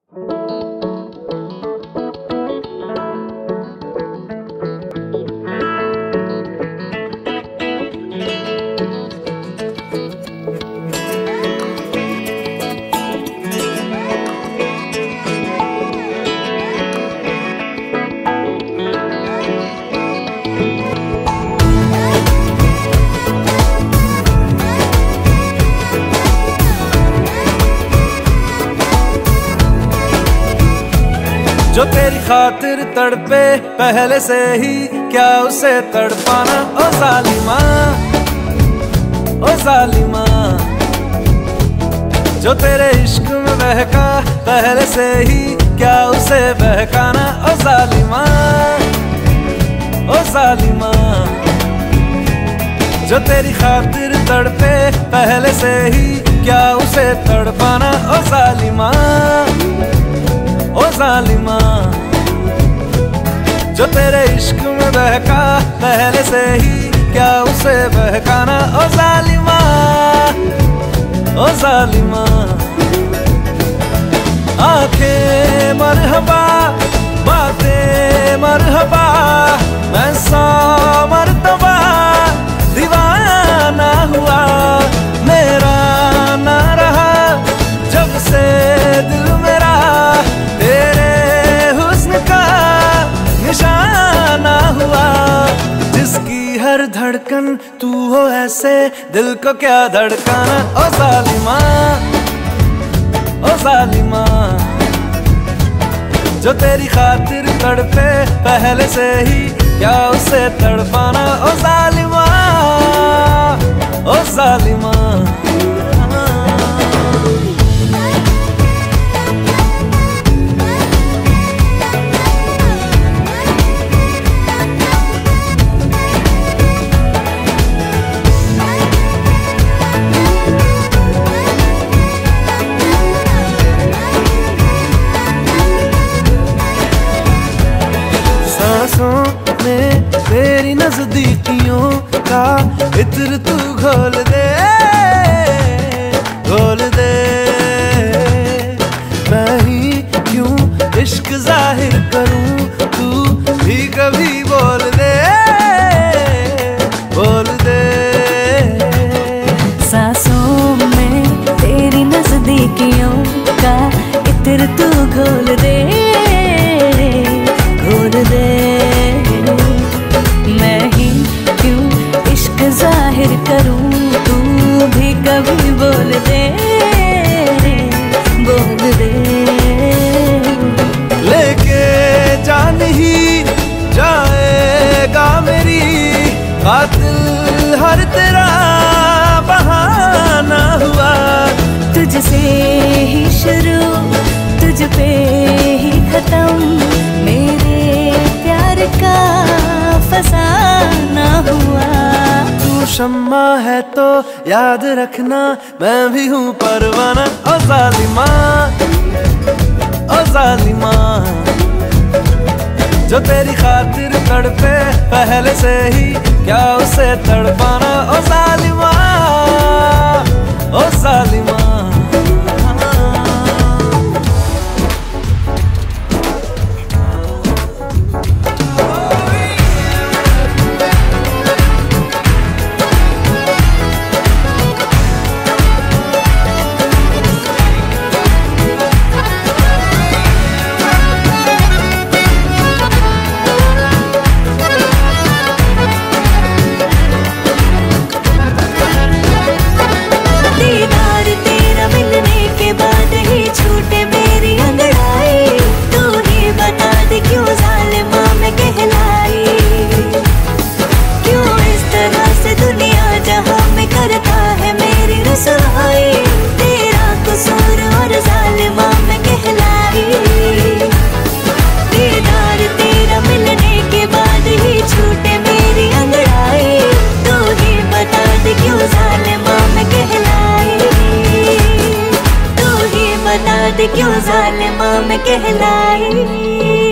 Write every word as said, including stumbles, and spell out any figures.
जो तेरी खातिर तड़पे पहले से ही, क्या उसे तड़पाना। ओ जालिमा, ओ जालिमा, जो तेरे इश्क में बहका पहले से ही, क्या उसे बहकाना। ओ जालिमा, ओ जालिमा, जो तेरी खातिर तड़पे पहले से ही, क्या उसे तड़पाना। ओ जालिमा, ओ जालिमा, जो तेरे इश्क में बहका पहले से ही, क्या उसे बहकाना। ओ जालिमा, ओ जालिमा, आंखें मरहबा, बातें मरहबा, मैं सौ मर्तबा दीवाना हुआ। मेरा ना रहा जब से दिल मेरा तेरे हुस्न का निशाना हुआ। जिसकी हर धड़कन तू हो ऐसे, दिल को क्या धड़काना। ओ जालिमा, ओ जालिमा, जो तेरी खातिर तड़पे पहले से ही, क्या उसे तड़पाना। ओ जालिमा, ओ जालिमा, में तेरी नजदीकियों का इत्र तू घोल दे, घोल दे। मैं ही क्यों इश्क जाहिर करूं, तू भी कभी बोल दे, बोल दे। सांसों में तेरी नजदीकियों का इत्र तू घोल दे, घोल दे। मैं ही क्यों इश्क जाहिर करूं, तू भी कभी बोल दे, बोल दे। लेके जान ही जाएगा मेरी, कातिल हर तेरा बहाना हुआ। तुझसे ही शुरू, तुझ पे ही खत्म, मेरे प्यार का फसाना हुआ। तू शम्मा है तो याद रखना, मैं भी हूँ परवाना। ओ जालिमा, ओ जालिमा, जो तेरी खातिर तड़पे पहले से ही, क्या उसे तड़पाना। ओ जालिमा, ओ जालिमा, क्यों जालिमा मैं कहलाई।